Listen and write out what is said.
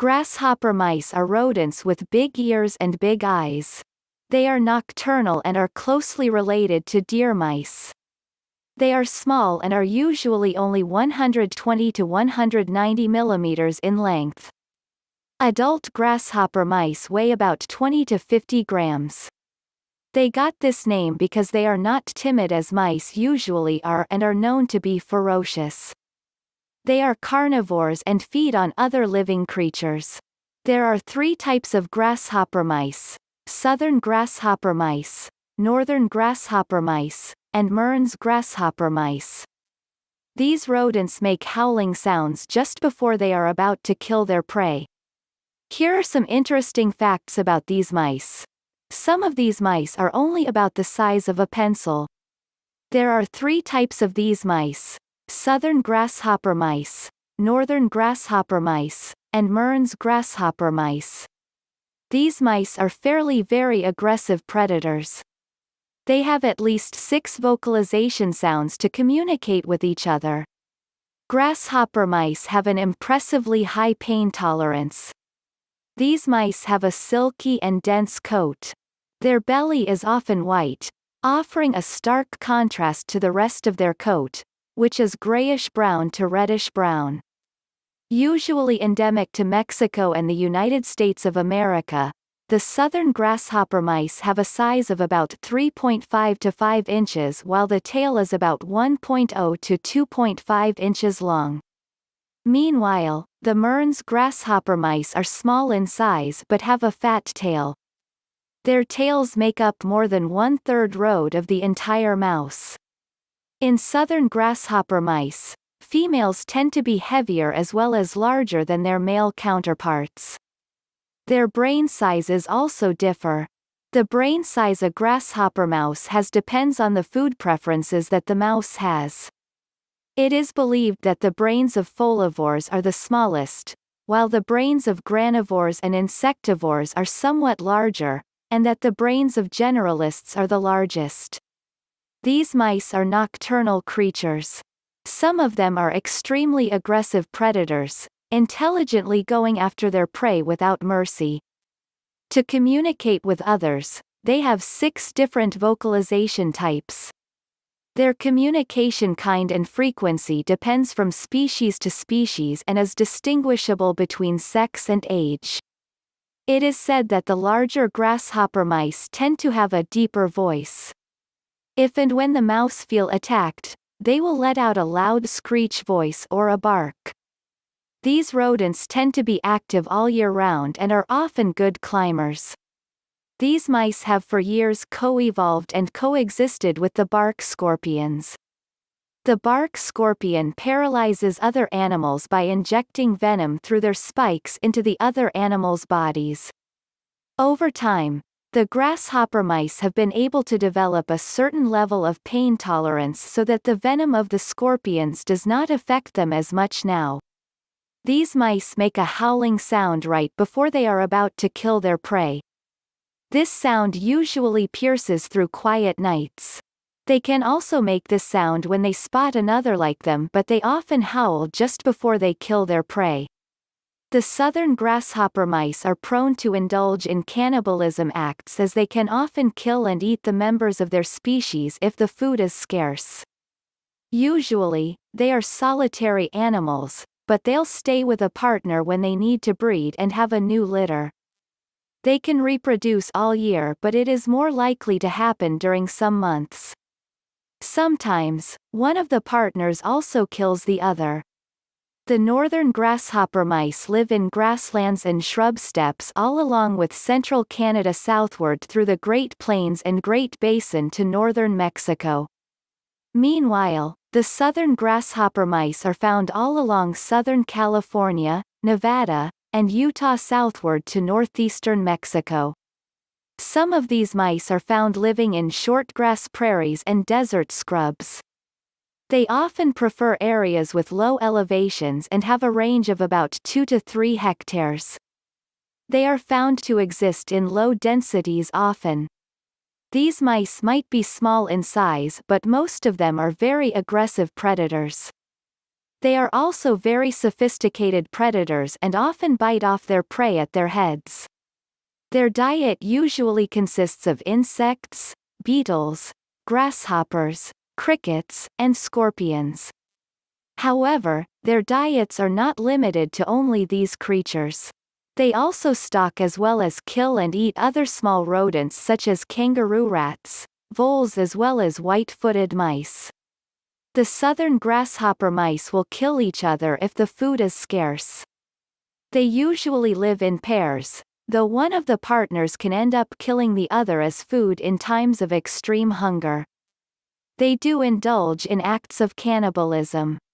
Grasshopper mice are rodents with big ears and big eyes. They are nocturnal and are closely related to deer mice. They are small and are usually only 120 to 190 millimeters in length. Adult grasshopper mice weigh about 20 to 50 grams. They got this name because they are not timid as mice usually are and are known to be ferocious. They are carnivores and feed on other living creatures. There are 3 types of grasshopper mice: southern grasshopper mice, northern grasshopper mice, and Mearn's grasshopper mice. These rodents make howling sounds just before they are about to kill their prey. Here are some interesting facts about these mice. Some of these mice are only about the size of a pencil. There are 3 types of these mice: southern grasshopper mice, northern grasshopper mice, and Mearn's grasshopper mice. These mice are very aggressive predators. They have at least 6 vocalization sounds to communicate with each other. Grasshopper mice have an impressively high pain tolerance. These mice have a silky and dense coat. Their belly is often white, offering a stark contrast to the rest of their coat, which is grayish-brown to reddish-brown. Usually endemic to Mexico and the United States of America, the southern grasshopper mice have a size of about 3.5 to 5 inches while the tail is about 1.0 to 2.5 inches long. Meanwhile, the Mearn's grasshopper mice are small in size but have a fat tail. Their tails make up more than 1/3 road of the entire mouse. In southern grasshopper mice, females tend to be heavier as well as larger than their male counterparts. Their brain sizes also differ. The brain size a grasshopper mouse has depends on the food preferences that the mouse has. It is believed that the brains of folivores are the smallest, while the brains of granivores and insectivores are somewhat larger, and that the brains of generalists are the largest. These mice are nocturnal creatures. Some of them are extremely aggressive predators, intelligently going after their prey without mercy. To communicate with others, they have 6 different vocalization types. Their communication kind and frequency depends from species to species and is distinguishable between sex and age. It is said that the larger grasshopper mice tend to have a deeper voice. If and when the mouse feel attacked, they will let out a loud screech voice or a bark. These rodents tend to be active all year round and are often good climbers. These mice have for years co-evolved and coexisted with the bark scorpions. The bark scorpion paralyzes other animals by injecting venom through their spikes into the other animals' bodies. Over time, the grasshopper mice have been able to develop a certain level of pain tolerance so that the venom of the scorpions does not affect them as much now. These mice make a howling sound right before they are about to kill their prey. This sound usually pierces through quiet nights. They can also make this sound when they spot another like them, but they often howl just before they kill their prey. The southern grasshopper mice are prone to indulge in cannibalism acts as they can often kill and eat the members of their species if the food is scarce. Usually, they are solitary animals, but they'll stay with a partner when they need to breed and have a new litter. They can reproduce all year, but it is more likely to happen during some months. Sometimes, one of the partners also kills the other. The northern grasshopper mice live in grasslands and shrub steppes all along with central Canada southward through the Great Plains and Great Basin to northern Mexico. Meanwhile, the southern grasshopper mice are found all along southern California, Nevada, and Utah southward to northeastern Mexico. Some of these mice are found living in shortgrass prairies and desert scrubs. They often prefer areas with low elevations and have a range of about 2 to 3 hectares. They are found to exist in low densities often. These mice might be small in size, but most of them are very aggressive predators. They are also very sophisticated predators and often bite off their prey at their heads. Their diet usually consists of insects, beetles, grasshoppers, crickets, and scorpions. However, their diets are not limited to only these creatures. They also stalk as well as kill and eat other small rodents such as kangaroo rats, voles as well as white-footed mice. The southern grasshopper mice will kill each other if the food is scarce. They usually live in pairs, though one of the partners can end up killing the other as food in times of extreme hunger. They do indulge in acts of cannibalism.